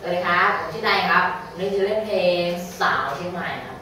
สวัสดีครับผมชื่อนายครับวันนี้จะเล่นเพลงสาวเชียงใหม่ครับ